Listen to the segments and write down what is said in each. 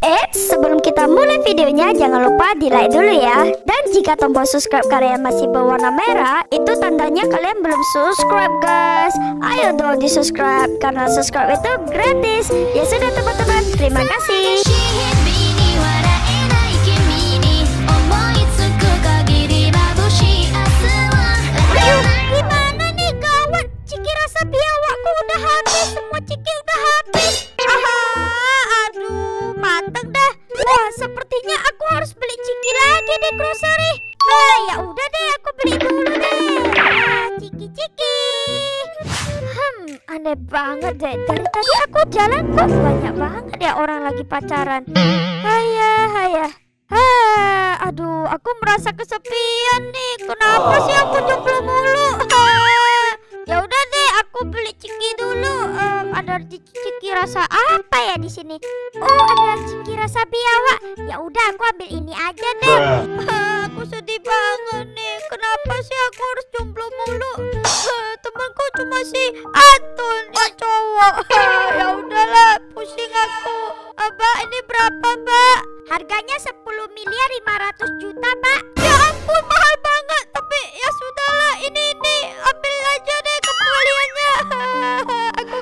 Sebelum kita mulai videonya, jangan lupa di like dulu ya. Dan jika tombol subscribe kalian masih berwarna merah, itu tandanya kalian belum subscribe guys. Ayo dong di subscribe, karena subscribe itu gratis. Ya sudah teman-teman, terima kasih. Gimana nih kawan, ciki rasa biawakku udah habis. Semua ciki udah habis. Aduh, mateng dah. Wah, sepertinya aku harus beli ciki lagi di grocery. Ya udah deh, aku beli dulu deh. Ciki-ciki. Aneh banget deh. Dari tadi aku jalan kok banyak banget ya orang lagi pacaran. Aduh, aku merasa kesepian nih. Kenapa sih aku jomblo mulu? Ya udah deh, aku beli ciki dulu. Ada ciki rasa apa ya di sini? Oh, ada ciki rasa biawak. Ya udah, aku ambil ini aja deh. Aku sedih banget nih. Kenapa sih aku harus jomblo mulu? Temanku cuma si Atun yang cowok. Ya udahlah, pusing aku. Mbak, ini berapa, Mbak? Harganya 10 miliar 500 juta, Mbak. Ya ampun, mahal banget. Tapi ya sudahlah, ini ambil aja deh kembaliannya. Aku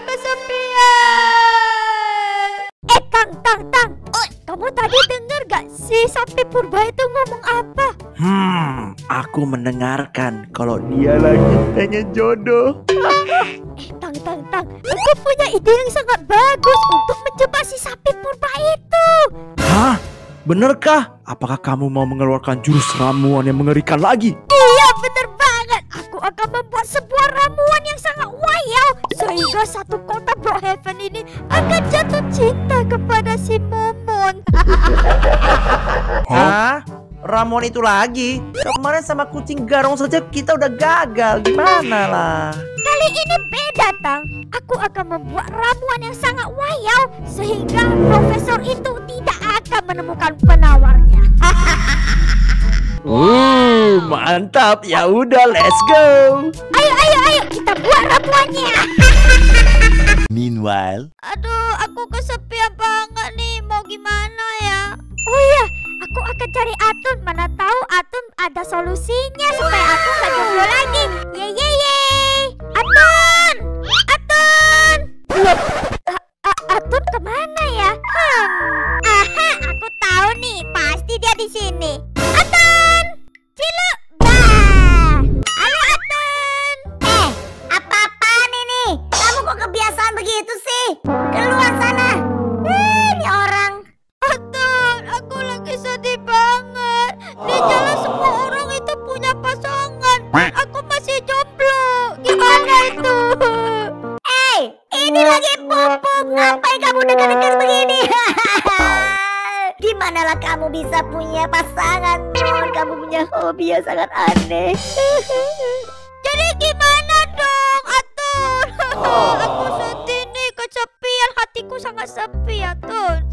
kesepian. Tang. Kamu tadi denger gak sih sapi purba itu ngomong apa? Aku mendengarkan kalau dia lagi tanya jodoh. Tang. Aku punya ide yang sangat bagus untuk menjebak si sapi purba itu. Hah? Benerkah? Apakah kamu mau mengeluarkan jurus ramuan yang mengerikan lagi? Iya, bener banget. Aku akan membuat sebuah ramuan yang sangat wayau, sehingga satu kota Brookhaven ini akan jatuh cinta kepada si Momon. Hah? Ramuan itu lagi? Kemarin sama kucing garong saja kita udah gagal. Gimana lah? Kali ini beda, Tang. Aku akan membuat ramuan yang sangat wayau, sehingga profesor itu tidak akan menemukan penawarnya. Mantap. Ya udah, let's go. Ayo, kita buat ramuannya. Meanwhile, Aduh, aku kesepian banget nih. Mau gimana ya? Oh iya, aku akan cari Atun. Mana tahu Atun ada solusinya supaya aku gak jomblo lagi. Yeay. Atun. Loh, Atun kemana ya? Aha, aku tahu nih. Pasti dia di sini. Atun, ciluk. Bah. Halo Atun. Apa-apaan ini? Kamu kok kebiasaan begitu sih? Keluar sana. Ini orang. Atun, aku lagi sedih banget. Di jalan semua orang itu punya pasangan. Aku masih jomblo. Gimana itu? Ini lagi pupuk. Ngapain kamu dekat-dekat begini? Dimanalah kamu bisa punya pasangan? Kamu punya hobi yang sangat aneh. Jadi gimana dong, Atun? Aku sedih nih, kesepian. Hatiku sangat sepi, Atun.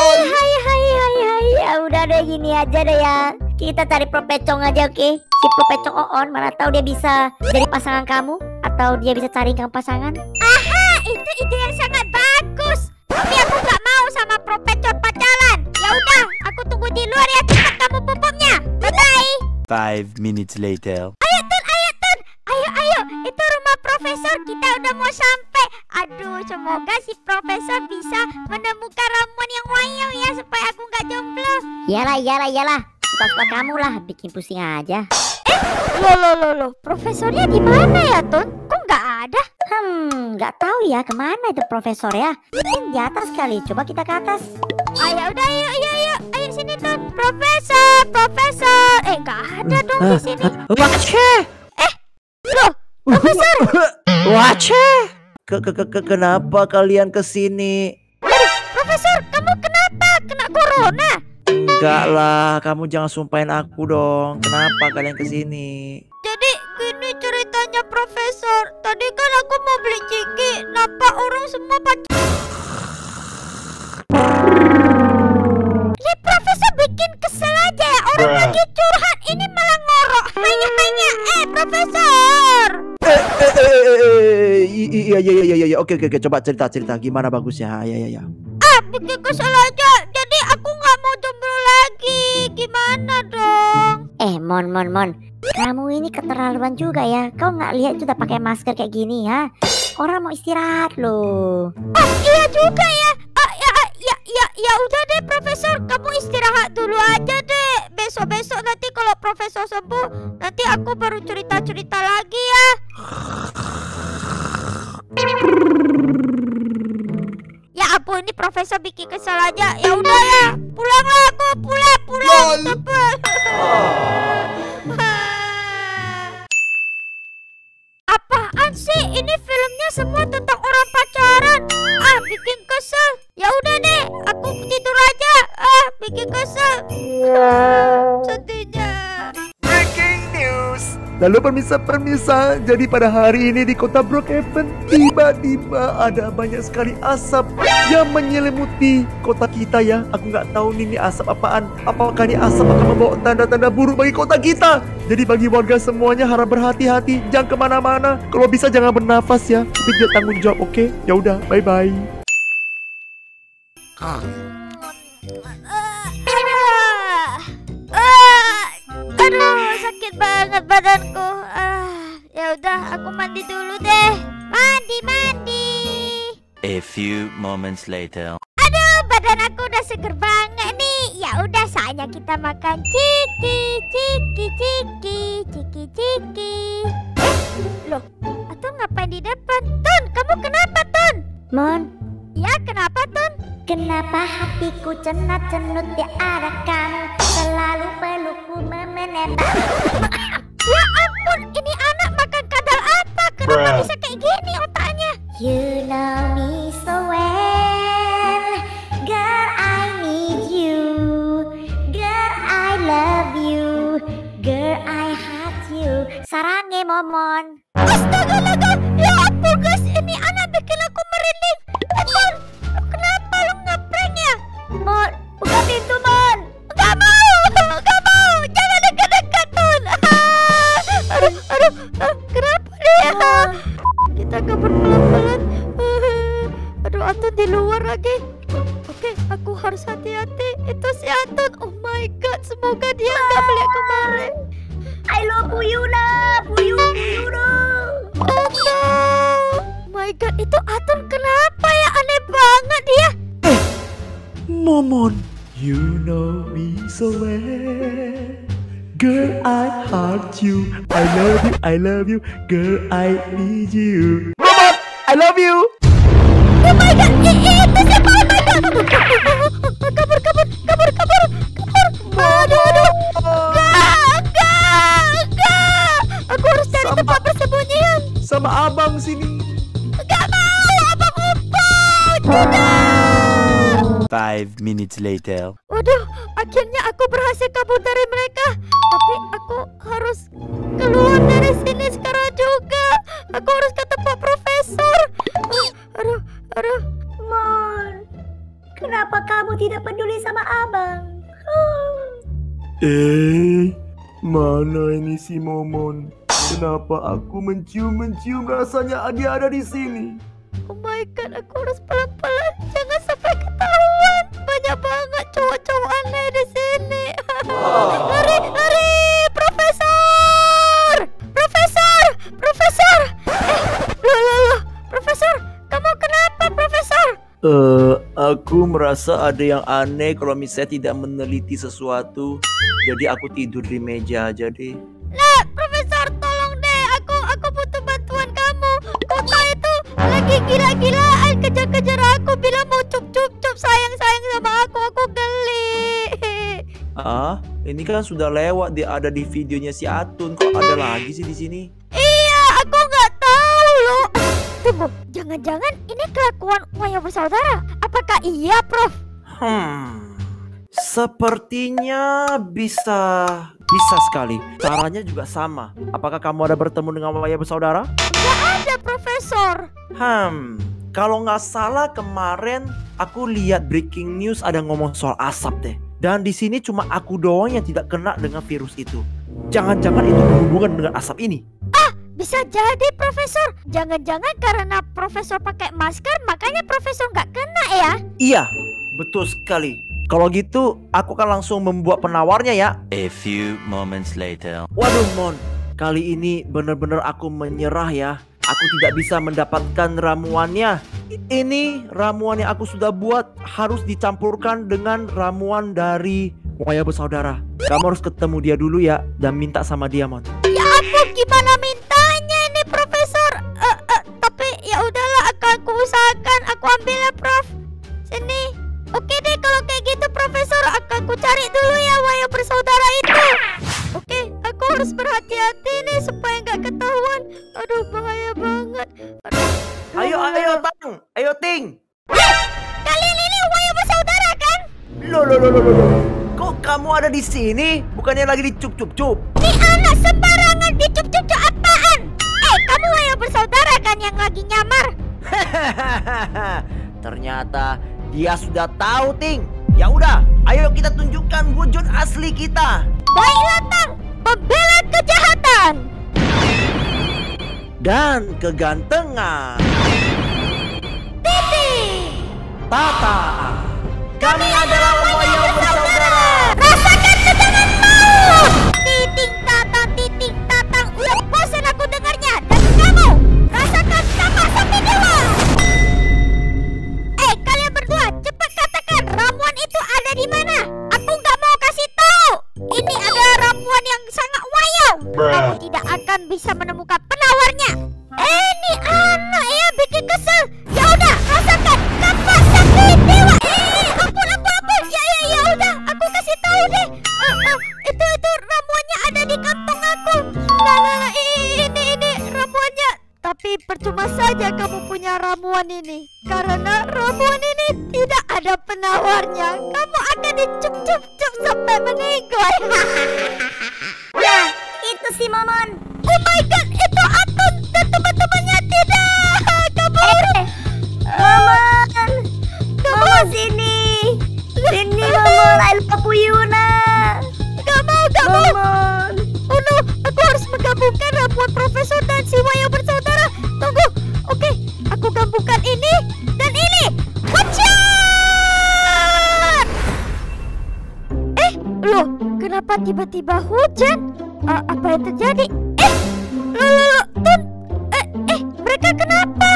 Hai. Ya udah deh, gini aja deh ya. Kita cari Propecong aja, oke? Si Propecong Oon, mana tahu dia bisa jadi pasangan kamu, atau dia bisa cari kamu pasangan. Itu ide yang sangat bagus. Tapi aku gak mau sama Propecor pacaran. Ya udah, aku tunggu di luar ya. Cepat kamu pupuknya. Bye-bye. 5 minutes later. Ayo Tun. Ayo. Itu rumah profesor. Kita udah mau sampai. Aduh, semoga si profesor bisa menemukan ramuan yang wayau ya, supaya aku gak jomblo. Iyalah. Suka-suka kamu lah, bikin pusing aja. Loh. Profesornya di mana ya, Tun? Kok nggak ada? Nggak tahu ya kemana itu profesor ya. Mungkin di atas kali. Coba kita ke atas. Ayo udah, ayo sini Tun. Profesor. Nggak ada dong di sini. Wace. Loh, Profesor. Wace. Kenapa kalian kesini? Profesor, kamu kenapa? Kena corona? Enggak lah, kamu jangan sumpahin aku dong. Kenapa kalian kesini? Jadi gini ceritanya Profesor. Tadi kan aku mau beli ciki, nampak orang semua Ini Profesor bikin kesel aja ya. Orang lagi curhat, ini malah ngorok. Hanya. Profesor. Iya. Oke. Coba cerita gimana bagusnya. Ya. Bikin kesel aja. Jadi aku Mon. Kamu ini keterlaluan juga ya. Kau nggak lihat itu udah pakai masker kayak gini ya? Orang mau istirahat loh. Iya juga ya. Ya udah deh Profesor, kamu istirahat dulu aja deh. Besok nanti kalau Profesor sembuh, nanti aku baru cerita lagi ya. Ya ampun, ini Profesor bikin kesal aja. Ya udah ya, pulanglah aku, pulang. Cepet. Apaan sih? Ini filmnya semua tentang orang pacaran. Bikin kesel. Ya udah deh, aku tidur aja. Bikin kesel. Sedihnya. Breaking news. Lalu permisa, jadi pada hari ini di kota Brookhaven tiba-tiba ada banyak sekali asap yang menyelimuti kota kita ya. Aku nggak tahu ini asap apaan. Apakah ini asap akan membawa tanda-tanda buruk bagi kota kita? Jadi bagi warga semuanya harap berhati-hati, jangan kemana-mana. Kalau bisa jangan bernafas ya, tapi tidak tanggung jawab, oke? Ya udah, bye-bye. Aduh, sakit banget badanku. Ya udah, aku mandi dulu deh. Mandi. A few moments later. Aduh, badan aku udah seger banget nih. Ya udah, saatnya kita makan ciki. Loh, Atun ngapain di depan? Tun, kamu kenapa, Tun? Mon, Ya, kenapa, Tun? kenapa hatiku cenut-cenut di arah kamu? Selalu pelukku menembak. Ya ampun, ini anak makan kadal apa? Kenapa bisa kayak gini otaknya? You know me so well, girl I need you, girl I love you, girl I hate you. Sarange Momon. Astaga, ya ampun guys, ini anak bikin aku merinding. Atun, kenapa lu ngeprank ya? Mon, buka pintu Mon. Gak mau, jangan dekat-dekat Tun. Aduh, kenapa dia? Kita kabur pelan-pelan. Aduh, Atun di luar lagi. Oke, aku harus hati-hati. Itu si Atun. Oh my god, semoga dia nggak melihat kemarin. I love Puyuna. Oh no. Oh my god, itu Atun kenapa ya? Aneh banget dia. Momon, you know me so well. Girl, I heart you. I love you. Girl, I need you. Momon, I love you. Oh my god, itu siapa? Oh my god. Kabur. Aduh. Enggak. Aku harus cari tempat persembunyian. Sama abang sini. Gak mau, abang umpau. Tidak. 5 minutes later. Waduh, akhirnya aku berhasil kabur dari mereka. Tapi aku harus keluar dari sini sekarang juga. Aku harus ke tempat Profesor. Aduh. Mon, kenapa kamu tidak peduli sama abang? Mana ini si Momon? Kenapa aku mencium rasanya dia ada di sini? Oh my god, aku harus pelan-pelan. Jangan sampai ketahuan. Banyak banget cowok-cowok aneh di sini. Lari, Profesor. Loh, Profesor, kamu kenapa, Profesor? Aku merasa ada yang aneh kalau misalnya tidak meneliti sesuatu. Jadi aku tidur di meja aja deh. Nah, Profesor, tolong deh. Aku butuh bantuan kamu. Kota itu lagi gila-gilaan kejar-kejar aku. Bilang mau cup sayang sama aku. Aku geli. Ini kan sudah lewat. Dia ada di videonya si Atun. Kok ada lagi sih di sini? Iya, aku nggak tahu loh. Tunggu, jangan-jangan ini kelakuan Waya bersaudara? Apakah iya, Prof? Sepertinya bisa sekali. Caranya juga sama. Apakah kamu ada bertemu dengan Waya bersaudara? Nggak ada, Profesor. Kalau nggak salah kemarin aku lihat breaking news ada ngomong soal asap deh. Dan di sini cuma aku doang yang tidak kena dengan virus itu. Jangan-jangan itu berhubungan dengan asap ini. Bisa jadi, Profesor. Jangan-jangan karena Profesor pakai masker, makanya Profesor nggak kena ya? Iya, betul sekali. Kalau gitu aku kan langsung membuat penawarnya ya. A few moments later. Waduh Mon, kali ini bener-bener aku menyerah ya. Aku tidak bisa mendapatkan ramuannya. Ini ramuan yang aku sudah buat harus dicampurkan dengan ramuan dari Waya Bersaudara. Kamu harus ketemu dia dulu ya dan minta sama dia Mon. Ya ampun, gimana mintanya ini Profesor? Tapi ya udahlah, akan aku usahakan. Aku ambil ya Prof. Sini. Oke deh kalau kayak gitu Profesor, akan aku cari dulu ya Waya Bersaudara itu. Oke, aku harus berhati-hati nih supaya nggak ketahuan. Aduh, bahaya banget. Ayo Tang, ayo Ting. Kalian ini Waya Bersaudara kan? Loh. Kok kamu ada di sini? Bukannya lagi dicup-cup-cup? Nih anak sembarangan dicup-cup apaan? Kamu Waya Bersaudara kan yang lagi nyamar? Ternyata dia sudah tahu, Ting. Ya udah, ayo kita tunjukkan wujud asli kita. Baiklah Tang, pembela kejahatan Dan kegantengan. Titik. Tata. Kami adalah Waya Bersaudara. Rasakan kejanganmu. Titik tatang. Udah bosan aku dengarnya. Dan kamu rasakan sama sapi dewa. Kalian berdua cepat katakan ramuan itu ada di mana. Aku nggak mau kasih tahu. Ini adalah ramuan yang sangat wayang. Kamu tidak akan bisa menemukan penawarnya. Ini anak ya bikin kesel. Ya udah, rasakan kapak sapi dewa. Ampun. Ya udah, aku kasih tahu deh. Itu ramuannya ada di kantong aku. Ini ramuannya. Tapi percuma saja kamu punya ramuan ini. Karena ramuan ini tidak ada penawarnya. Kamu akan dicup-cup sampai meninggal. Nah, itu si Momon. Oh my god, itu Atun dan teman-temannya tidak. Kamu Momon. Momon sini. Sini Momon, I love you nah. Gak mau. Momon. Oh no, aku harus menggabungkan ramuan Profesor dan si Waya Bersaudara. Tunggu, oke, aku gabungkan ini dan ini. Hujan! Loh, kenapa tiba-tiba hujan? Apa yang terjadi? Tun, mereka kenapa?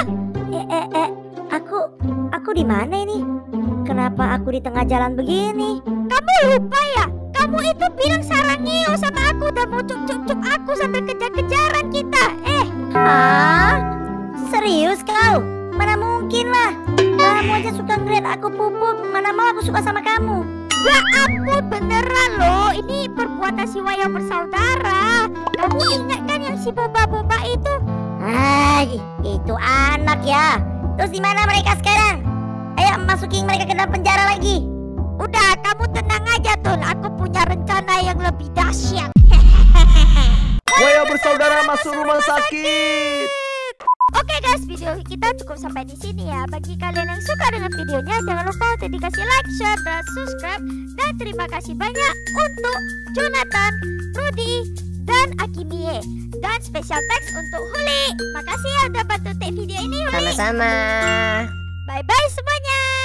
Aku di mana ini? Kenapa aku di tengah jalan begini? Kamu lupa ya? Kamu itu bilang sarangio sama aku dan mau cup-cup aku sambil kejar-kejaran kita. Hah? Serius kau? Mana mungkin lah. Kamu aja suka ngeliat aku pupuk. Mana mau aku suka sama kamu? Ya ampun, beneran loh. Ini perbuatan si Waya Bersaudara. Kamu ingat kan yang si boba-boba itu? Itu anak ya. Terus di mana mereka sekarang? Ayo masukin mereka ke dalam penjara lagi. Udah, kamu tenang aja Tun. Aku punya rencana yang lebih dahsyat. Waya Bersaudara masuk rumah sakit. Oke guys, video kita cukup sampai di sini ya. Bagi kalian yang suka dengan videonya, jangan lupa untuk dikasih like, share, dan subscribe. Dan terima kasih banyak untuk Jonathan, Rudy, dan Akimie. Dan special thanks untuk Huli. Makasih ya udah bantu take video ini Huli. Sama-sama. Bye-bye semuanya.